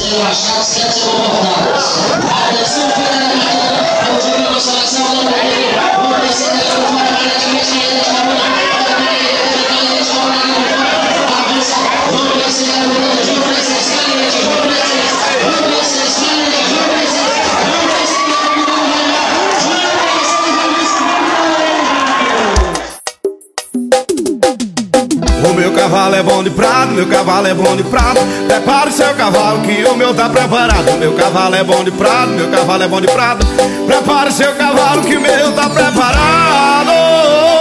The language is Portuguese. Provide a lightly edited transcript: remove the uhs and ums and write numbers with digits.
relaxado, sente-se confortável. Atenção, filha da Matilda, vamos ouvir a seleção do Brasil. Vamos descer da curva para a direita, vamos O meu cavalo é bom de prado, meu cavalo é bom de prado. Prepare o seu cavalo que o meu tá preparado. Meu cavalo é bom de prado, meu cavalo é bom de prado. Prepare o seu cavalo que o meu tá preparado.